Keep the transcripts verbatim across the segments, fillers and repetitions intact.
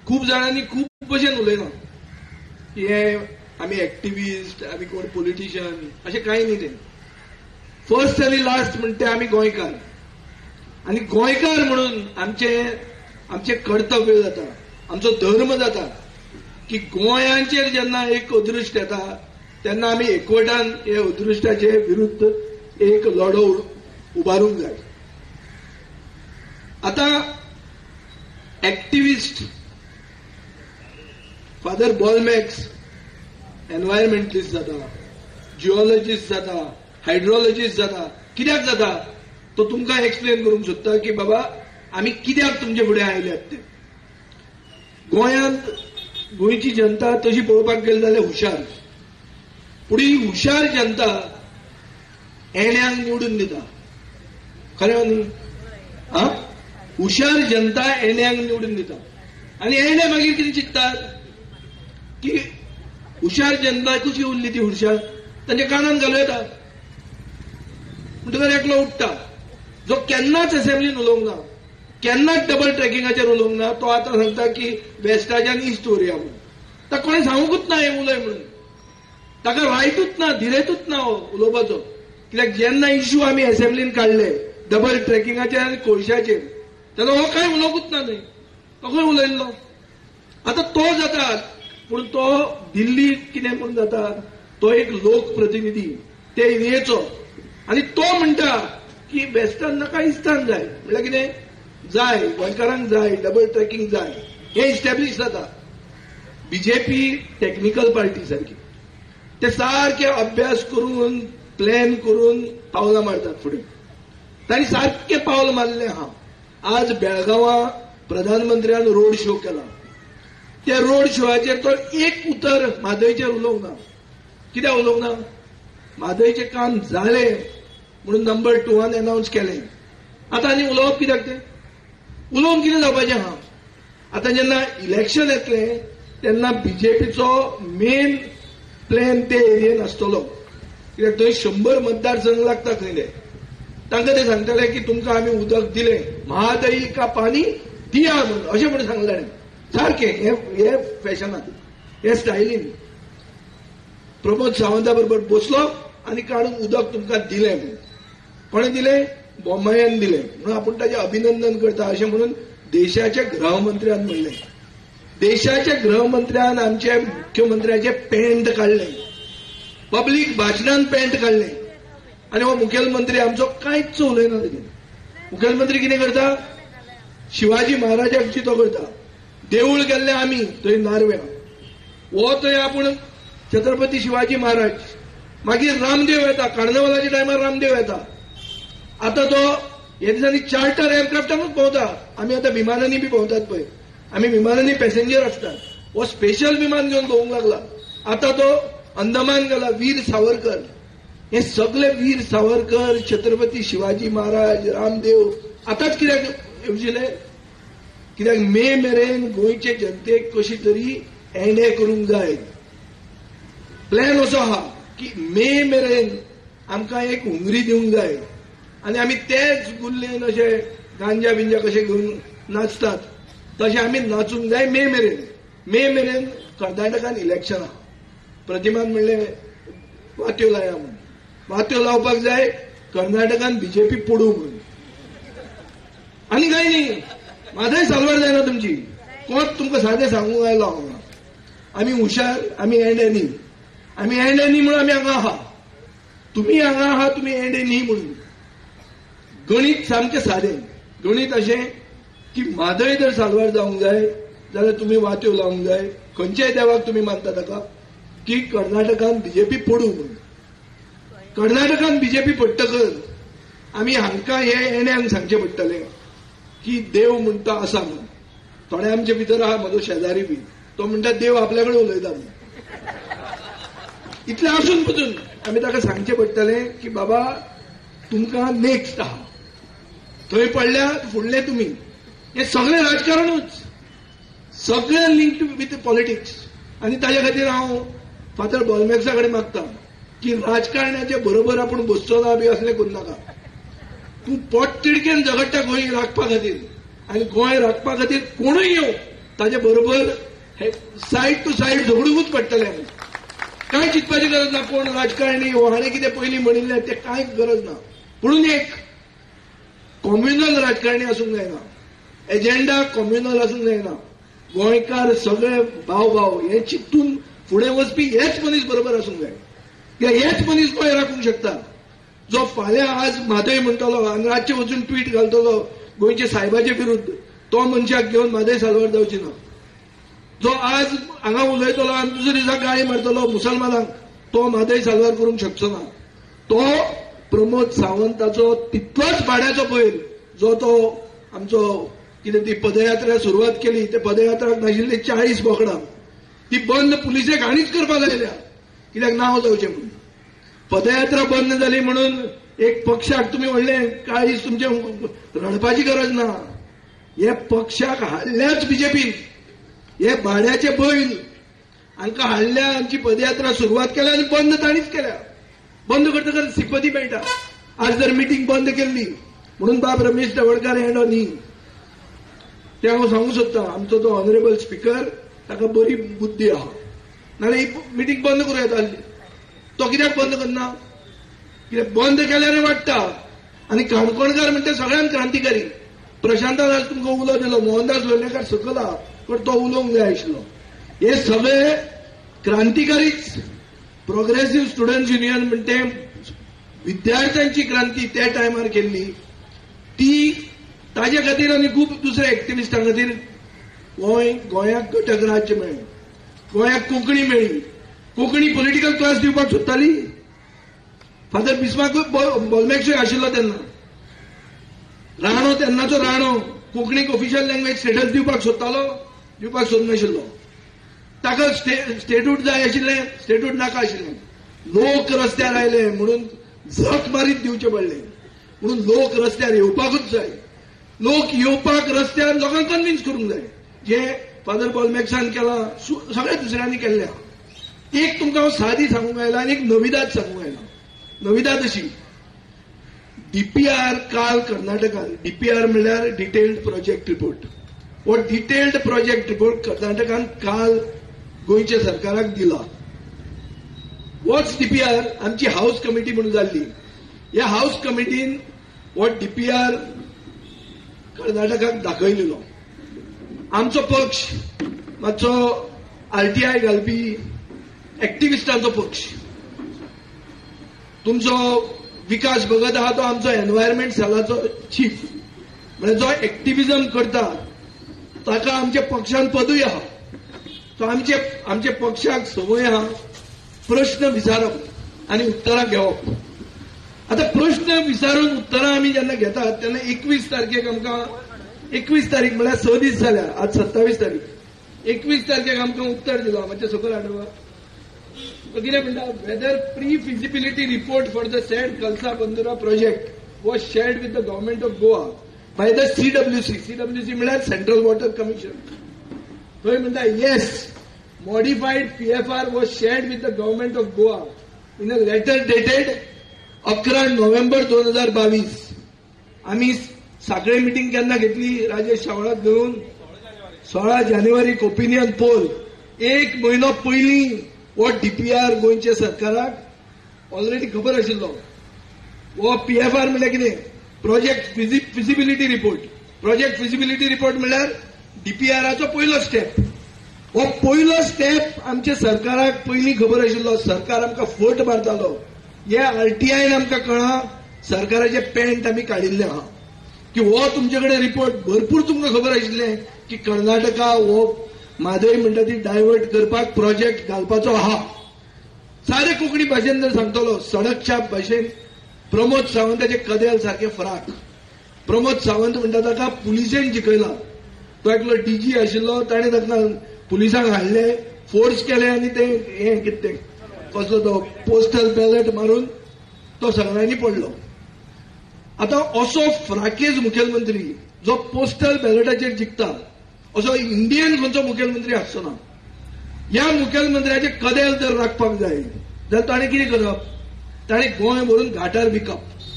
खूब जाणांनी खूब भशेन उलयला की हे आमी एक्टिविस्ट आमी कोण पॉलिटिशियन अशें कांय न्ही तें. फर्स्ट आनी लास्ट म्हणटा ते आमी गोंयकार आनी गोंयकार म्हणून आमचे आमचे कर्तव्य जाता आमचो धर्म जाता की गोंयांचेर जेन्ना एक अदृश्ट येता तेन्ना आमी एकवटान हे अदृश्टाचे विरुद्ध एक लढो उबारूंक जाय. आता एक्टिविस्ट फादर बॉलमॅक्स एनवायरमेंटलिस्ट जाता, जिओलॉजिस्ट जाता, हायड्रोलॉजिस्ट जाता. कित्याक जाता तो तुमकां एक्सप्लेन करूंक सोदता की बाबा आमी कित्याक तुमचे फुडें आयल्यात ते. गोंयांत गोंयची जनता तशी पळोवपाक गेली जाल्यार हुशार, पूण ही हुशार जनता एण्यांक निवडून दिता. खरें न्ही? आं हुशार जनता एण्यांक निवडून दिता आनी एणे मागीर कितें चिंततात की हुशार जनता कशी उरली ती हुशार तांच्या कानान घालूं येता. म्हणटकच एकलो उठटा जो केन्नाच असेंब्लीन उलोवंक ना, केन्नाच डबल ट्रॅकिंगाचेर उलोवंक ना, तो आतां सांगता की वेस्टाच्यान इस्ट व्हरया म्हणून. ताका कोणें सांगूंकूच ना हें उलय म्हणून. ताका रायटूच ना, धिरेतूच ना हो उलोवपाचो. कित्याक जेन्ना इश्यू आमी असेंब्लीन काडले डबल ट्रॅकिंगाचेर आनी कोळशाचेर तेन्ना हो कांय उलोवंकूच ना न्ही, तो खंय उलयल्लो. आतां तो जाता पूण तो दिल्लीक कितें म्हूण जाता, तो एक लोकप्रतिनिधी ते एरियेचो आनी तो म्हणटा की वेस्टान नाका इस्टान जाय. म्हळ्यार कितें जाय, गोंयकारांक जाय, डबल ट्रॅकिंग जाय, हें इस्टॅब्लीश जाता. बीजेपी टेक्निकल पार्टी सारकी ते सारके अभ्यास करून प्लॅन करून पावलां मारतात फुडें. तांणी सारकें पावल मारलें आहा. आज बेळगांवां प्रधानमंत्र्यान रोड शो केला. त्या रोड शोआचेर तो एक उतर म्हादयचेर उलोवंक ना. कित्याक उलोवंक ना? म्हादयचें काम जालें म्हणून नंबर टूवान अनाउन्स केलें. आतां आनी उलोवप कित्याक तें? उलोवन कितें जावपाचें आहा? आतां जेन्ना इलेक्शन येतलें तेन्ना बीजेपीचो मेन प्लॅन ते एरियेन आसतलो. कित्याक थंय शंबर मतदारसंघ लागता खंय ते. तांकां ते सांगताले की तुमकां आमी उदक दिलें, महादयी का पाणी दिया म्हणून अशें म्हणून सांगलें ताणें. सारकें हे फॅशनान, हे स्टायलीन. प्रमोद सावंता बरोबर बसलो आनी काडून उदक तुमकां दिलें म्हणून. कोणें दिलें? बोम्मायन दिलें म्हणून आपूण ताचें अभिनंदन करता अशें म्हणून देशाच्या गृहमंत्र्यान म्हणलें. देशाच्या गृहमंत्र्यान आमचे मुख्यमंत्र्याचे पॅन्ट काडलें, पब्लीक भाशणान पॅन्ट काडलें आनी हो मुखेलमंत्री आमचो कांयच उलयना. तेजेर मुखेलमंत्री कितें करता? शिवाजी महाराजाक चितो करता. देवूळ गेल्ले आमी थंय नारव्या, हो थंय आपूण छत्रपती शिवाजी महाराज. मागीर रामदेव येता, कार्नवालाच्या टायमार रामदेव येता. आतां तो हे दिसांनी चार्टर एअरक्राफ्टानूच भोंवता. आमी आतां विमानांनी बी भोंवतात पळय, आमी विमानांनी पॅसेंजर आसतात. हो स्पेशल विमान घेवन भोवंक लागला. आतां तो अंदमान गेला. वीर सावरकर, हे सगळे वीर सावरकर, छत्रपती शिवाजी महाराज, रामदेव आतांच कित्याक येवजिले? कित्याक मे मेरेन गोंयचे जनतेक कशी तरी एणे करूंक जाय. प्लॅन असो आहा की मे मेरेन आमकां एक हुंगरी दिवंक जाय आनी आमी तेच गुल्लेन अशे गांजा बिंजा कशे घेवन नाचतात तशें आमी नाचूंक जाय मे मेरेन. मे मेरेन कर्नाटकान इलेक्शन आहा. प्रतिमान म्हणलें वात्यो लाया म्हणून. वात्यो लावपाक जाय कर्नाटकान बीजेपी पडू म्हणून. आनी कांय न्ही. म्हादय सालवार जायना तुमची. कोच तुमकां सादें सांगूंक आयलो हांव. आमी हुशार, आमी एण्डे न्ही. आमी एण्डे न्ही म्हणून आमी हांगा आहा. तुमी हांगा आहा, तुमी एण्डे न्ही म्हणून. गणीत सामकें सादें. गणीत अशें की म्हादय जर सालवार जावंक जाय जाल्यार तुमी वात्यो लावंक जाय. खंयच्याय देवाक तुमी मानता ताका की कर्नाटकान बीजेपी पडू म्हणून. कर्नाटकान बीजेपी पडटकच आमी हांकां हे एण्यांक सांगचें पडटलें की देव म्हणटा आसा म्हणून. थोडे आमचे भितर आहा, म्हजो शेजारी बी, तो म्हणटा देव आपल्या कडेन उलयता म्हणून. इतलें आसून पसून आमी ताका सांगचें पडटलें की बाबा तुमकां नेक्स्ट आहा, थंय पडल्यार फुडले तुमी. हें सगळें राजकारणूच, सगळें लिंक्ड विथ पॉलिटिक्स. आनी ताचे खातीर हांव फादर बॉलमॅक्सा कडेन मागता की राजकारण्याचे बरोबर आपूण बसचो ना बी असलें करूं नाका. तूं पोट तिडकेन झगडटा गोंय राखपा खातीर आनी गोंय राखपा खातीर कोणूय येवं ताजे बरोबर हे सायड टू सायड झगडूंकूच पडटले. कांय चिंतपाची गरज ना कोण राजकारणी हो हाणें कितें पयलीं म्हणिल्लें तें कांय गरज ना. पुणून एक कॉम्युनल राजकारणी आसूंक जायना, एजेंडा कॉम्युनल आसूंक जायना. गोंयकार सगळे भाव भाव हे चिंतून फुडें वचपी हेच मनीस बरोबर आसूंक जाय. कित्याक हेच मनीस गोंय राखूंक शकता. जो फाल्यां आज म्हादय म्हणटलो आनी रातचे वचून ट्वीट घालतलो गोंयचे सायबाचे विरुद्ध, तो मनशाक घेवन म्हादय साल्वार जावची ना. जो आज हांगा उलयतलो आनी दुसरे दिसा गाळी मारतलो मुसलमानांक, तो म्हादय साल्वार करूंक शकचो ना. तो प्रमोद सावंताचो तितलोच भाड्याचो बैल जो तो आमचो कितें ती पदयात्रा सुरवात केली, ते पदयात्राक नाशिल्ली चाळीस बोकडां ती बंद पुलिसेक हाणीच करपाक लायल्या, कित्याक नांव जावचें म्हणून. पदयात्रा बंद जाली म्हणून एक पक्षाक तुमी व्हडलें काळीज तुमचे रडपाची गरज ना. हे पक्षाक हाडल्याच बीजेपीन, हे भाड्याचे बैल हांकां हाडल्या, आमची पदयात्रा सुरवात केल्या आनी बंद ताणीच केल्या. बंद करतकच सिपती मेळटा. आज जर मिटींग बंद केल्ली म्हणून बाब रमेश तवडकार येणो न्ही, ते हांव सांगूंक सोदता. आमचो तो ऑनरेबल स्पीकर ताका बरी बुद्धी आहा, नाल्यार ही मिटींग बंद करूं येता आसली. तो कित्याक बंद करना? कित्याक बंद केल्यार वाडटा. आनी काणकोणकार म्हणटा सगळ्यांत क्रांतिकारी. प्रशांतान आज तुमकां उलो दिलो, मोहनदास लोलयेकार सकल आहा पण तो उलोवंक जाय आशिल्लो. हे सगळे क्रांतिकारीच. प्रोग्रेसिव्ह स्टुडंट्स युनियन म्हणटे विद्यार्थ्यांची क्रांती त्या टायमार केल्ली ती, ताजे खातीर आनी खूब दुसऱ्या एक्टिविस्टां खातीर गोंय गोंयाक घटक राज्य मेळ्ळें, गोंयाक कोंकणी मेळ्ळी. कोंकणी पॉलिटिकल क्लास दिवपाक सोदताली. फादर बिस्मार्कूय बोल्मेकशे आशिल्लो तेन्ना. राणो तेन्नाचो राणो कोंकणीक ऑफिशियल लँग्वेज स्टेटस दिवपाक सोदतालो, दिवपाक सोदनाशिल्लो. ताका स्टेट्यूट जाय आशिल्लें, स्टेट्यूट नाका आशिल्लें. लोक रस्त्यार आयले म्हणून झक मारीत दिवचे पडले. म्हणून लोक रस्त्यार येवपाकूच जाय. लोक येवपाक रस्त्यार लोकांक कन्विन्स करूंक जाय. जे फादर बोल्मेक्सान केलां सगळ्या दुसऱ्यांनी केल्लें. एक तुमकां हांव सादी सांगूंक आयला आनी एक नविदाद सांगूंक आयला. नविदाद अशी, डीपीआर काल कर्नाटकान, डीपीआर म्हणल्यार डिटेल्ड प्रोजेक्ट रिपोर्ट, हो डिटेल्ड प्रोजेक्ट रिपोर्ट कर्नाटकान काल गोंयच्या सरकाराक दिला. होच डीपीआर आमची हाऊस कमिटी म्हणून जाल्ली. ह्या हाऊस कमिटीन हो डीपीआर कर्नाटकाक दाखयलेलो. आमचो पक्ष मातसो आरटीआय घालपी एक्टिविस्टांचो पक्ष. तुमचो विकास भगत आहा तो आमचो एनवायरमेंट सेलाचो चीफ, म्हणजे जो एक्टिविजम करता ताका आमच्या पक्षान पदूय आहा. तो आमचे आमचे पक्षाक संवय आहा प्रश्न विचारप आनी उत्तरां घेवप. आता प्रश्न विचारून उत्तरां आमी जेन्ना घेतात तेन्ना एकवीस तारखेक आमकां, एकवीस तारीख म्हळ्यार स दीस जाल्या, आज सत्तावीस तारीख, एकवीस तारखेक आमकां उत्तर दिलो मातशें सकयल आडवा. कितें म्हणटा, whether pre feasibility report for the said Kalasa Bandura project was shared with the government of Goa by the CWC. CWC म्हळ्यार सेंट्रल वॉटर कमिशन. थंय म्हणटा yes, modified PFR was shared with the government of Goa in a letter dated अकरा November दोन हजार बावीस. आम्ही साखळे meeting केन्ना घेतली राजेश शावळाक घेऊन? सोळा जानेवारीक ओपिनियन पोल. एक म्हयनो पयलीं हो डीपीआर गोंयच्या सरकाराक ऑलरेडी खबर आशिल्लो. हो पीएफआर म्हणल्यार कितें? Project feasibility report. Project feasibility report म्हणल्यार डीपीआराचो पयलो स्टेप. हो पयलो स्टेप आमच्या सरकाराक पयलीं खबर आशिल्लो. सरकार आमकां फट मारतालो. हे आरटीआयन आमकां कळ्ळां, सरकाराचे पेंट आमी काडिल्ले आहा की हो तुमचे कडेन रिपोर्ट भरपूर तुमकां खबर आशिल्लें की कर्नाटका हो म्हादय म्हणटा ती डायवर्ट करपाक प्रोजेक्ट घालपाचो आहा. सारे कोंकणी भाशेन जर सांगतलो, सडक छाप भाशेन प्रमोद सावंताचे कदेल सारखे फराक. प्रमोद सावंत म्हणटा ताका पुलिसेन जिखयला. तो एकलो डीजी आशिल्लो, ताणें ताका पुलिसांक हाडले, फोर्स केले आनी ते हे कितें तें कसलो तो पोस्टल बॅलेट मारून तो सगळ्यांनी पडलो. आता असो फ्राकेज मुखेलमंत्री जो पोस्टल बॅलेटाचेर जिखता असो इंडियन खंयचो मुखेलमंत्री आसचो ना. ह्या मुखेलमंत्र्याचे कदेल जर राखपाक जाय जाल्यार ताणें कितें करप? ताणें गोंय व्हरून घाटार विकप.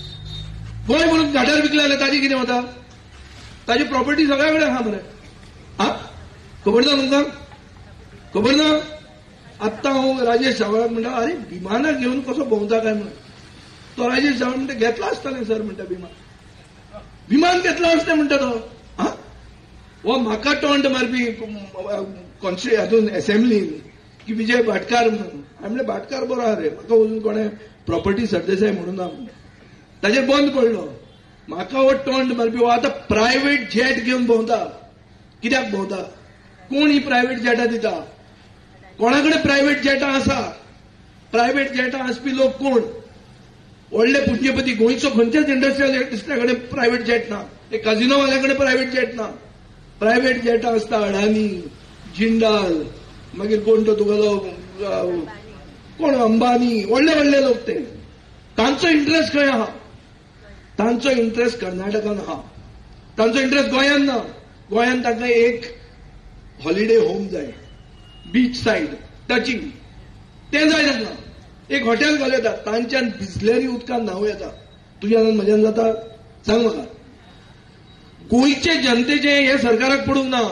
गोंय व्हरून घाटार विकले जाल्यार ताजी कितें वता? ताजी प्रॉपर्टी सगळ्या कडेन आहा मरे. हा खबर ना तुमकां? खबर ना? आत्ता हांव राजेश सावळाक म्हणटा अरे विमानां घेवन कसो भोंवता काय म्हणून. तो राजेश सावळ म्हणटा घेतला आसतलें सर म्हणटा विमान. विमान घेतला आसता म्हणटा तो. हा हो म्हाका टॉन्ट मारपी कॉन्स्टिट्यू हातून असेंब्लीन की विजय भाटकार म्हणून. हांवें म्हणलें भाटकार बरो आहा रे, म्हाका अजून कोणें प्रॉपर्टी सरदेसाय म्हणून ना म्हणून. ताजेर बंद पडलो. म्हाका हो टॉन्ट मारपी हो आतां प्रायव्हेट जेट घेवन भोंवता. कित्याक भोंवता? कोण ही प्रायव्हेट जेटां दिता? कोणा कडेन प्रायव्हेट जेटां आसा? प्रायव्हेट जेटां आसपी लोक कोण? व्हडले पुंजीपती. गोंयचो खंयच्याच इंडस्ट्रियल कडेन प्रायव्हेट जेट ना. एक काजिनोवाल्या कडेन प्रायव्हेट जेट ना. प्रायव्हेट जेटां आसता अडानी, जिंदाल, मागीर कोण तो तुगेलो कोण अंबानी, व्हडले व्हडले लोक ते. तांचो इंट्रस्ट खंय आहा? तांचो इंट्रस्ट कर्नाटकान आहा. तांचो इंट्रस्ट गोंयान ना. गोंयान तांकां एक हॉलिडे होम जाय, बीच सायड टचिंग, तें जाय तांकां. एक हॉटेल घाल येता, तांच्यान बिस्लेरी उदकान न्हांव येता. तुज्यान म्हज्यान जाता? सांग म्हाका. गोंयचे जनतेचे हे सरकाराक पडूंक ना.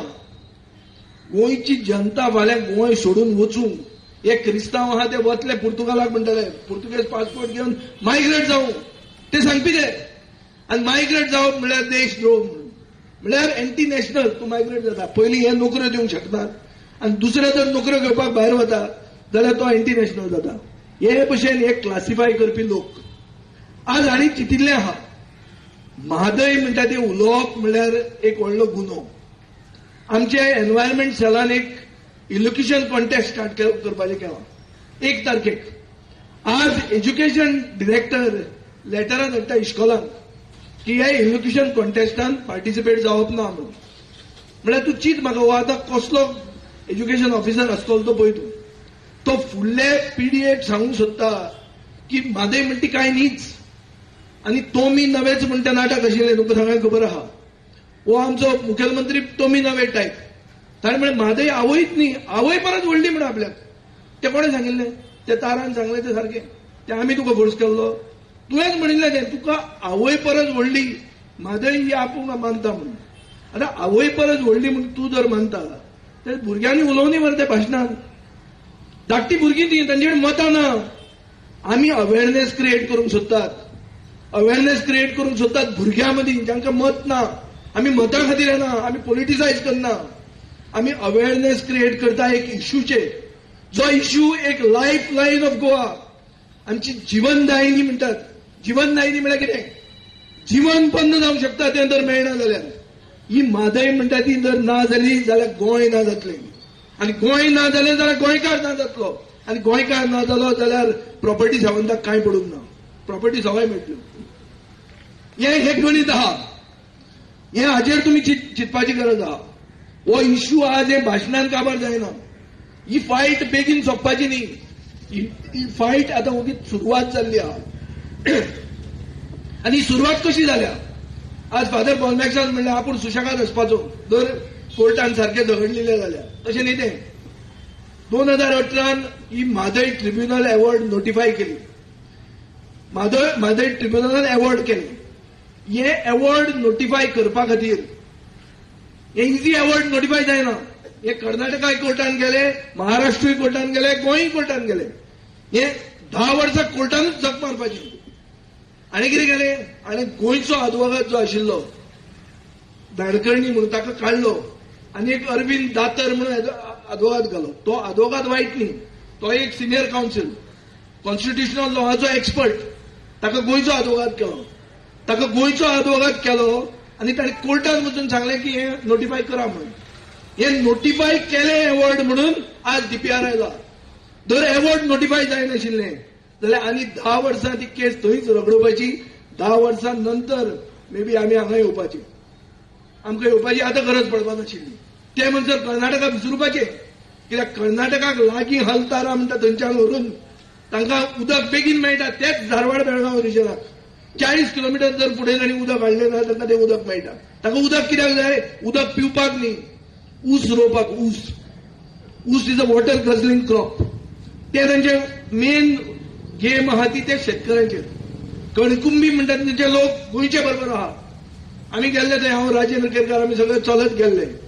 गोंयची जनता फाल्यां गोंय सोडून वचूंक, एक क्रिस्तांव आहा ते वतले पुर्तुगालाक म्हणटले पुर्तुगेज पासपोर्ट घेवन मायग्रेट जावं, ते सांगपी ते. आनी मायग्रेट जावप म्हळ्यार देशद्रोह म्हणून, म्हळ्यार एंटी नॅशनल. तूं मायग्रेट जाता. पयलीं हे नोकऱ्यो दिवंक शकनात आनी दुसरे जर नोकऱ्यो घेवपाक भायर वता जाल्यार तो एंटी नॅशनल जाता. हे भशेन एक क्लासिफाय करपी लोक आज आनी चितिल्ले आहा. म्हादय म्हणटा ते उलोवप म्हळ्यार एक व्हडलो गुन्हो. आमचे एनवायरमेंट सेलान एक इलोक्युशन कॉन्टेस्ट स्टार्ट करपाचें केलां एक तारखेक. आज एज्युकेशन डिरेक्टर लेटरां धाडटा इश्कोलांक की हे इलोक्युशन कॉन्टेस्टान पार्टिसिपेट जावप ना म्हणून. म्हळ्यार तूं चिंत म्हाका हो आतां कसलो एज्युकेशन ऑफिसर आसतलो तो पळय तूं. तो फुडले पिडयेक सांगूंक सोदता की म्हादय म्हणटी कांय न्हीच आनी तोमी नवेच म्हणटा नाटक आशिल्लें. तुमकां सगळ्यांक खबर आहा. हो आमचो मुखेलमंत्री तोमी नवे टायप. ताणें म्हणलें म्हादय आवयच न्ही, आवय परत व्हडली म्हणून आपल्याक. तें कोणें सांगिल्लें? तें तारान सांगलें तें सारकें. तें आमी तुका फोर्स केल्लो? तुवेंच म्हणिल्लें तें. तुका आवय परस व्हडली म्हादय ही आपूण मानता म्हणून. आतां आवय परस व्हडली म्हणून तूं जर मानता तर भुरग्यांनी उलोवनी मरे त्या भाशणान. धाकटी भुरगीं ती, तांचे कडेन मतां ना. आमी अवेअरनेस क्रिएट करूंक सोदतात. अवेअरनेस क्रिएट करूंक सोदतात भुरग्यां मदीं जांकां मत ना. आमी मतां खातीर येना, आमी पॉलिटिसायज करना. आमी अवेअरनेस क्रिएट करता एक इश्यूचेर, जो इश्यू एक लायफ लायन ऑफ गोवा. आमची जीवनदायिनी म्हणटात. जीवनदायिनी म्हळ्यार कितें? जीवन बंद जावंक शकता तें जर मेळना जाल्यार. ही म्हादय म्हणटा ती जर ना जाली जाल्यार गोंय ना जातलें. आनी गोंय ना जालें जाल्यार गोंयकार ना जातलो. आनी गोंयकार ना जालो जाल्यार प्रॉपर्टी सावंताक कांय पडूंक ना. प्रॉपर्टी सवाय मेळटल्यो. हें हे गणीत आहा. हें हाचेर तुमी चिंतपाची गरज आहा. हो इश्यू आज हे भाशणान काबार जायना. ही फायट बेगीन सोंपपाची न्ही. ही फायट आतां ओगीच सुरवात जाल्ली आहा. आनी सुरवात कशी जाल्या? आज फादर पॉल मॅक्सान म्हणलें आपूण सुशेगाद आसपाचो जर कोर्टान सारकें झगडलेलें जाल्यार. तशें न्ही तें. दोन हजार अठरान ही म्हादय ट्रिब्युनल अवॉर्ड नोटिफाय केली. म्हादय म्हादय ट्रिब्युनलान अवॉर्ड केली. हे अवॉर्ड नोटिफाय करपा खातीर हे इजी अवॉर्ड नोटिफाय जायना. हे कर्नाटकाय कोर्टान गेले, महाराष्ट्रूय कोर्टान गेले, गोंय कोर्टान गेले. हे धा वर्सां कोर्टानूच जग मारपाची. आनी कितें केलें? आनी गोंयचो आदवोगाद जो आशिल्लो धाडकर्णी म्हणून ताका काडलो आनी एक अरविंद दातर म्हणून आदवोगाद घालो. तो आदवोगाद वायट न्ही. तो एक सिनियर कावन्सील, कॉन्स्टिट्युशनल लॉवाचो एक्सपर्ट. ताका गोंयचो आदवोगाद केलो. ताका गोंयचो आदवोगाद केलो आनी ताणें कोर्टान वचून सांगलें की हें नोटिफाय करा म्हणून. हें नोटिफाय केलें अवॉर्ड म्हणून आज डीपीआर आयला. जर अवॉर्ड नोटिफाय जायनाशिल्लें जाल्यार आनी धा वर्सां ती केस थंयच रगडोवपाची. धा वर्सां नंतर मे बी आमी हांगा येवपाची. आमकां येवपाची आतां गरज पडपा नाशिल्ली. ते म्हणसर कर्नाटकाक विसरपाचें. कित्याक कर्नाटकाक लागीं हलतारा म्हणटा थंयच्यान व्हरून तांकां उदक बेगीन मेळटा. तेच धारवाड बेळगांव रिजनाक चाळीस किलोमिटर जर फुडें तांणी उदक हाडलें जाल्यार तांकां तें उदक मेळटा. तांकां उदक कित्याक जाय? उदक पिवपाक न्ही, ऊस रोवपाक. ऊस ऊस is a water guzzling crop. ते तांचे मेन गेम आहा ती ते शेतकऱ्यांचेर. कणकुंबी म्हणटात तेंचे लोक गोंयचे बरोबर आहा. आमी गेल्ले थंय, हांव राजेंद्र केरकार, आमी सगळे चलत गेल्ले.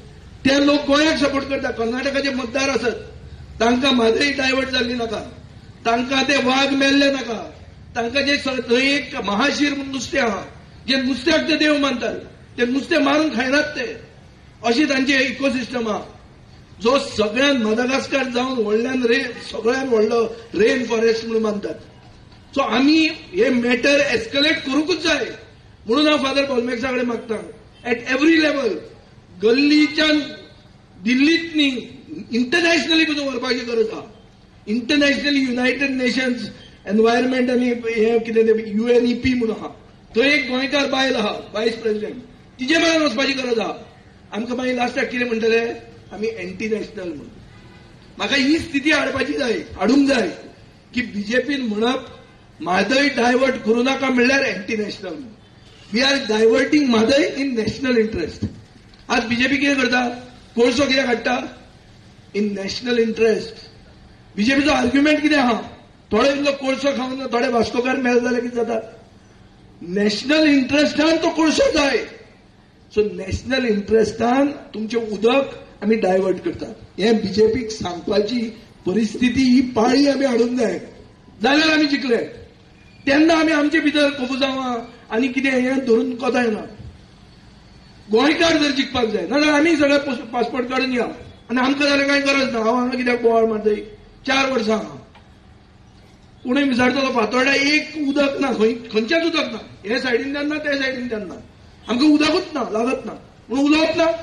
ते लोक गोंयाक सपोर्ट करता. कर्नाटकाचे मतदार आसत, तांकां म्हादय डायवर्ट जाल्ली नाका, तांकां ते वाघ मेल्ले नाका, तांकां जे थंय एक महाशीर म्हणून नुस्तें आहा, जे नुस्त्याक ते देव मानतात, ते नुस्तें मारून खायनात ते, अशी तांचे इकोसिस्टम आहा. जो सगळ्यात मदागास्कार जावन व्हडल्यान रे सगळ्यात व्हडलो रेन फॉरेस्ट म्हणून मानतात. सो आमी हे मॅटर एस्कलेट करूंकच जाय म्हणून हांव फादर बॉलमॅक्सा कडेन मागता, एट एव्हरी लेवल, गल्लीच्यान दिल्लीत न्ही, इंटरनॅशनली पसून व्हरपाची गरज आहा. इंटरनॅशनली युनायटेड नेशन्स एनवायरमेंट आनी हे कितें युएनईपी म्हणून आहा, थंय एक गोंयकार बायल आहा, व्हायस प्रेसिडेंट, तिचे मेळून वचपाची गरज आहा. आमकां मागीर लास्टाक कितें म्हणटले, आमी एंटी नॅशनल म्हणून. म्हाका ही स्थिती हाडपाची जाय, हाडूंक जाय की बीजेपीन म्हणप म्हादय डायवर्ट करूं नाका म्हणल्यार anti national. We are diverting Mhadei in national interest. आज बीजेपी कितें करता, कोळसो कित्याक हाडटा, इन नॅशनल इंटरेस्ट. बीजेपीचो आर्ग्युमेंट कितें आहा, थोडे इल्लो कोळसो खावन थोडे वास्कोकार मेळ जाल्यार कितें जाता, नॅशनल इंटरेस्टान तो कोळसो जाय. सो नॅशनल इंटरेस्टान तुमचें उदक आमी डायवर्ट करतात. हे बीजेपीक सांगपाची परिस्थिती ही पाळी आमी हाडूंक जाय, जाल्यार आमी जिखले. तेन्ना आमी आमचे भितर कोफुजांवां आनी कितें हें धरून कोताय ना. गोंयकार जर जिखपाक जाय नाजाल्यार आमी सगळे पासपोर्ट काडून या आनी आमकां जाल्यार कांय गरज ना. हांव हांगा कित्याक बोवाळ मारताय, चार वर्सां हांगा कोणूय विचारतलो फातोर्डा एक उदक ना, खंयचेच उदक ना, हे सायडींतल्यान ना ते सायडींतल्यान ना, आमकां उदकूच ना, लागत ना म्हणून उलोवप ना.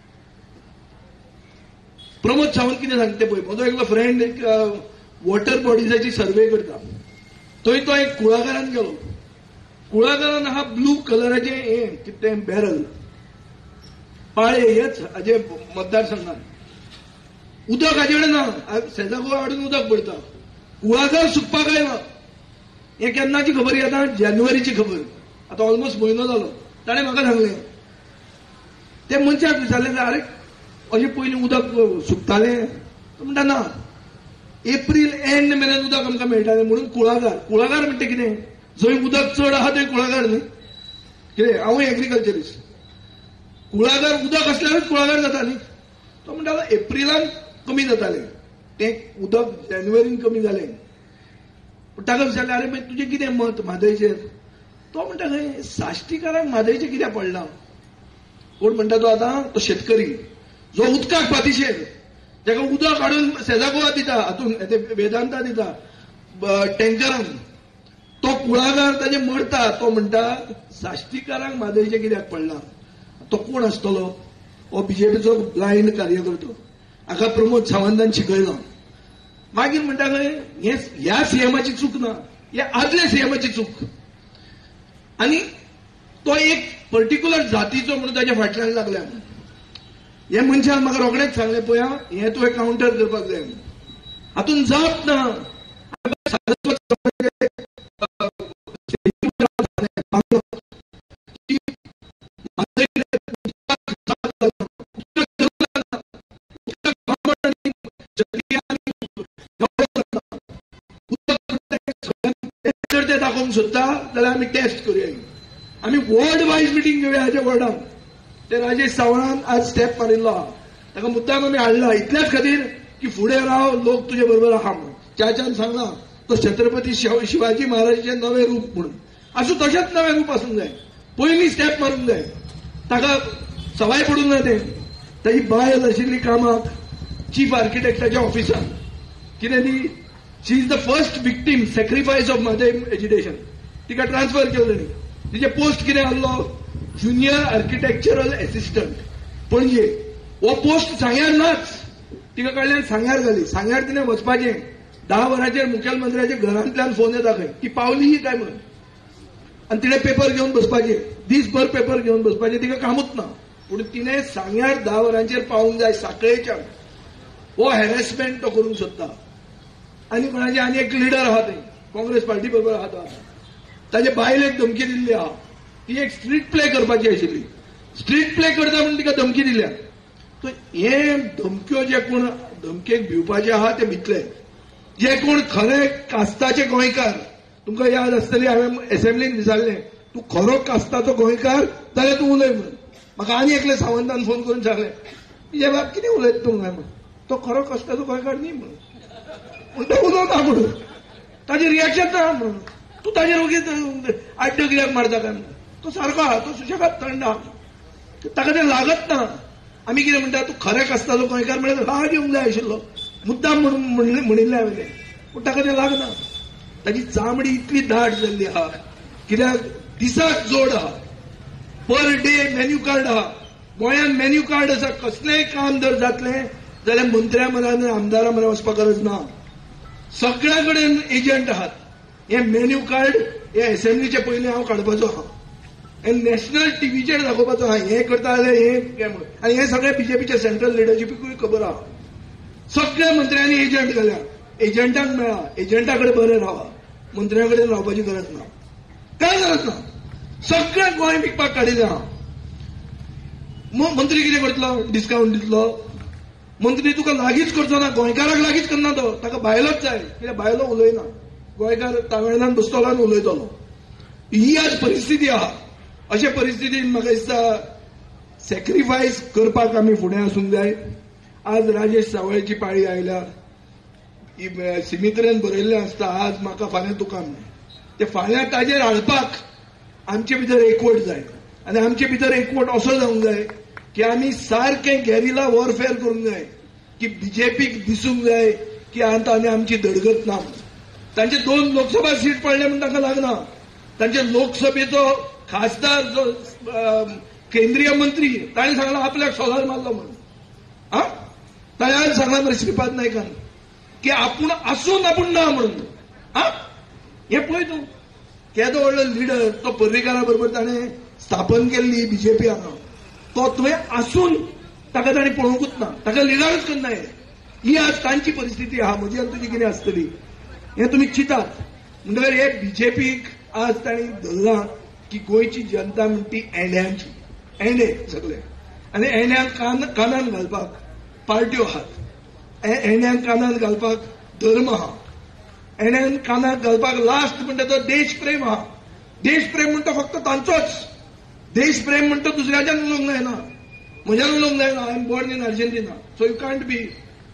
प्रमोद सावंत कितें सांगता पळय, म्हजो एकलो फ्रेंड एक वॉटर बॉडीजाची सर्वे करता, थंय तो एक कुळागरान गेलो. कुळागरान आहा ब्लू कलराचे हे कितें बॅरल, पाळे हेच हाजे मतदारसंघात उदक हाजे कडेन ना, शेजागो हाडून उदक भरता. कुळागर सुकपाक ना. हे केन्नाची खबर येता, जानेवारीची खबर, आतां ऑलमोस्ट म्हयनो जालो. ताणें म्हाका सांगलें, ते मनशाक विचारलें आरे अशें पयलीं उदक सुकतालें, तो म्हणटा ना, एप्रील एंड मेरेन उदक आमकां मेळटालें म्हणून कुळागर. कुळागर म्हणटा कितें, जंय उदक चड आहा थंय कुळागर न्ही. कितें, हांवूय एग्रीकल्चरिस्ट. कुळागर उदक आसल्यारूच कुळागर जाता न्ही. तो म्हणटालो एप्रिलान कमी जातालें तें उदक, जानेवारीन कमी जालें. ताका विचारलें, आरे मागीर तुजें कितें मत म्हादयचेर. तो म्हणटा खंय साश्टीकारांक म्हादयचें कित्याक पडलां. कोण म्हणटा तो आतां, तो शेतकरी जो उदकाक पातीशेर, जाका उदक हाडून सेजागोवा दिता, हातून वेदांता दिता टँकरान, तो कुळागर ताजे मरता. तो म्हणटा साश्टीकारांक म्हादयचें कित्याक पडलां. तो कोण आसतलो, हो बीजेपीचो ब्लायंड कार्यकर्तो, हाका प्रमोद सावंतान शिकयलो. मागीर म्हणटा खंय ह्या सीएमाची चूक ना, ह्या आदल्या सीएमाची चूक. आनी तो एक पर्टिक्युलर जातीचो म्हणून ताच्या फाटल्यान लागल्या. हे मनशान म्हाका रोखडेंच सांगलें, पळय आं, हें तुवें कावंटर करपाक जाय, हातून जाप ना. जर ते दाखोवंक सोदता जाल्यार आमी टेस्ट करुया. आमी वर्ल्ड वायज मिटींग घेवया हाच्या वर्डान. ते राजेश सावळान आज स्टेप मारिल्लो आहा, ताका मुद्दाम आमी हाडला इतल्याच खातीर की फुडें राव, लोक तुजे बरोबर आहा म्हणून. च्याच्यान सांगला तो छत्रपती शिवाजी महाराजाचें नवें रूप म्हणून. आसूं तशेंच नवें रूप आसूंक जाय, पयलीं स्टेप मारूंक जाय. ताका सवाय पडूंक ना तें. ताची बायल आशिल्ली कामाक चीफ आर्किटेक्टाच्या ऑफिसांत, कितें न्ही, she is the first victim sacrifice of Mhadei education. तिका ट्रान्सफर केलो न्ही. तिचे पोस्ट कितें आहलो, ज्युनियर आर्किटेक्चरल एसिस्टंट पणजे. हो पोस्ट सांग्यार नाच, तिका कडल्यान सांग्यार जाली. सांग्यार तिणें वचपाचें. धा वरांचेर मुखेलमंत्र्याच्या घरांतल्यान फोन येता खंय, ती पावली ही काय म्हणून. आनी तिणें पेपर घेवन बसपाचें, दीसभर पेपर घेवन बसपाचें, तिका कामूच ना. पूण तिणें सांग्यार धा वरांचेर पावूंक जाय सांखळेच्यान. हो हॅरेसमेंट तो करूंक सोदता. आनी कोणाचे आनी एक लिडर आहा थंय, काँग्रेस पार्टी बरोबर आहा तो. ताचे बायलेक धमकी दिल्ली आहा, ती एक स्ट्रीट प्ले करपाची आशिल्ली. स्ट्रीट प्ले करता म्हणून तिका धमकी दिल्या. सो हे धमक्यो जे कोण धमकेक भिवपाचे आहा ते भितले. जे कोण खरे कास्ताचे गोंयकार, तुमकां याद आसतली हांवें एसेंब्लीन विचारलें, तूं खरो कास्ताचो गोंयकार जाल्यार तूं उलय म्हणून. म्हाका आनी एकले सावंतान फोन करून सांगलें, हे बाब कितें उलयता तूं काय म्हण तो खरो कश्टाचो गोंयकार न्ही म्हणून पूण तो उलोवना म्हणून ताजें रिएक्शन ना म्हणून तूं ताजेर ओगीच आड्ड्यो कित्याक मारता काय म्हणून तो सारको आहा तो सुशेगाद थंड आहा ताका तें लागत ना आमी कितें म्हणटा तूं खरें कश्टाचो गोंयकार म्हळ्यार राग येवंक जाय आशिल्लो मुद्दाम म्हणून म्हणिल्लें हांवें पूण ताका तें लागना ताची चामडी इतली दाट जाल्ली आहा कित्याक दिसाक जोड आहा पर डे मेन्यू कार्ड आहा गोंयांत मेन्यू कार्ड आसा कसलेंय काम जर जातलें जाल्यार मंत्र्या मरान आमदारा मरान वचपाक गरज ना सगळ्या कडेन एजंट आहात हे मेन्यू कार्ड हे असेंब्लीचे पयलीं हांव काडपाचो आहा हे नॅशनल टीव्हीचेर दाखोवपाचो आहा हें करता जाल्यार हें म्हणून आनी हें सगळें बीजेपीच्या सेंट्रल लिडरशिपीकूय खबर आहा सगळ्या मंत्र्यांनी एजंट घाल्या एजंटांक मेळा एजंटा कडेन बरें रावा मंत्र्या कडेन रावपाची गरज ना काय गरज ना सगळें गोंय विकपाक काडिल्लें आहा मंत्री कितें करतलो डिस्कावंट दितलो मंत्री तुका लागींच करचो ना गोंयकाराक लागींच करना तो ताका भायलोच जाय कित्याक भायलो उलयना गोंयकार तामिळनाडून बसतलो आनी उलयतलो ही आज परिस्थिती आहा अशे परिस्थितीन म्हाका दिसता सॅक्रिफायस करपाक आमी फुडें आसूंक जाय आज राजेश सावळेची पाळी आयल्या सिमित्रेन बरयल्लें आसता आज म्हाका फाल्यां तुका ते फाल्यां ताजेर हाडपाक आमचे भितर एकवट जाय आनी आमचे भितर एकवट असो जावंक जाय की आमी सारकें गॅरिला वॉरफेअर करूंक जाय की बीजेपीक दिसूंक जाय की आतां आनी आमची धडगत ना तांचे दोन लोकसभा सीट पडले म्हण ताका लागना तांचे लोकसभेचो खासदार जो केंद्रीय मंत्री ताणें सांगलां आपल्याक सोलार मारलो म्हणून आं ताणें सांगलां मरे श्रीपाद नायकान की आपूण आसून आपूण ना म्हणून आं हें पळय तूं केदो व्हडलो लिडर तो पर्रीकारा बरोबर ताणें स्थापन केल्ली बीजेपी हांगा तो थंय आसून ताका ताणें पळोवंकूच ना ताका लिडरच करना हें ही आज तांची परिस्थिती आहा म्हजी आनी तुजी कितें आसतली हें तुमी चिंतात म्हणटकीर हे बीजेपीक आज तांणी धरलां की गोंयची जनता म्हणटी एंड्यांची एंडे सगळे आनी एंड्यांक कान कानान घालपाक पार्ट्यो आहात एंड्यांक कानान घालपाक धर्म आहा एंड्यांक कानाक घालपाक लास्ट म्हणटा तो देश प्रेम आहा देश प्रेम म्हणटा फक्त तांचोच देश प्रेम म्हणटा दुसऱ्याच्यान उलोवंक जायना म्हज्यान उलोवंक जायना I am born in Argentina so you can't be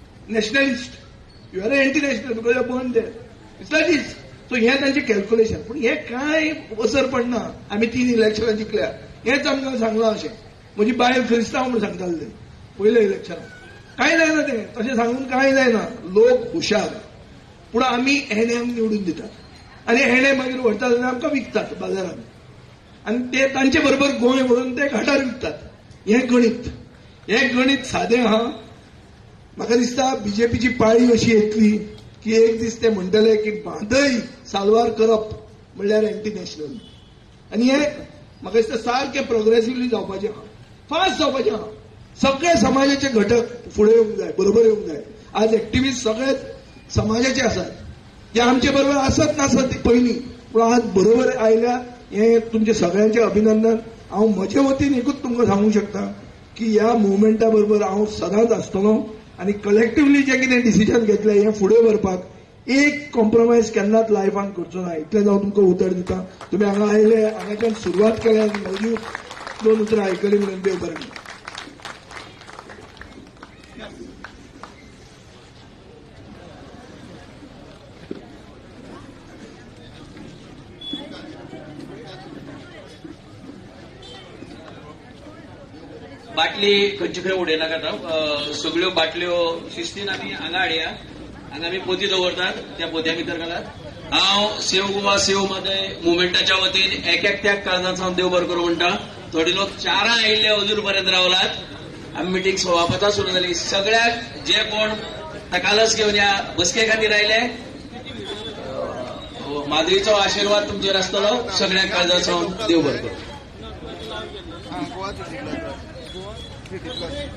nationalist you are anti national because you are born there it's like this so हें तांचें कॅल्क्युलेशन पूण हें कांय असर पडना आमी तीन इलेक्शनां जिखल्या हेंच आमकां सांगलां अशें म्हजी बायल क्रिस्तांव म्हूण सांगताले पयल्या इलेक्शनाक कांय जायना तें तशें सांगून कांय जायना लोक हुशार पूण आमी एण्यांक निवडून दितात आनी एणे मागीर व्हरतात आनी आमकां विकतात बाजारांत आनी ते तांचे बरोबर गोंय व्हरून ते घाटार विकतात हें गणीत हें गणीत सादें आहा म्हाका दिसता बीजेपीची पाळी अशी येतली की एक दीस ते म्हणटले की बांदय साल्वार करप म्हणल्यार एंटी नॅशनल आनी हें म्हाका दिसता सारकें प्रोग्रेसिव्हली जावपाचें आहा फास्ट जावपाचें आहा सगळे समाजाचे घटक फुडें येवंक जाय बरोबर येवंक जाय आज एक्टिव्हिस्ट सगळे समाजाचे आसात जे आमचे बरोबर आसत नासत पयलीं पूण आज बरोबर आयल्या हें तुमचे सगळ्यांचे अभिनंदन हांव म्हजे वतीन एकूच तुमकां सांगूंक शकता की ह्या मुवमेंटा बरोबर हांव सदांच आसतलों आनी कलेक्टिव्हली जें कितें डिसिजन घेतलें हें फुडें व्हरपाक एक कॉम्प्रोमायज केन्नाच लायफान करचो ना इतलें हांव तुमकां उतर दिता तुमी हांगा आयले हांगाच्यान सुरवात केल्या आनी म्हजी दोन उतरां आयकली म्हणून देव बरें करूं. बाटली खंयचे खंय उडयनाकात सगळ्यो बाटल्यो शिस्तीन आमी हांगा हाडया हांगा आमी पोती दवरतात त्या पोत्या भितर घालात हांव सेव गोवा सेव मदय मुवमेंटाच्या वतीन एक एकट्याक काळजांत हांव देव बरें करूं म्हणटा थोडे लोक चारां आयिल्ले अजून पर्यंत रावलात आमी मिटींग सोळा सुरू जाली सगळ्याक जे कोण तकालस घेवन या बसके खातीर आयले माद्रीचो आशिर्वाद तुमचेर आसतलो सगळ्यांक काळजांत हांव देव बरें करूं.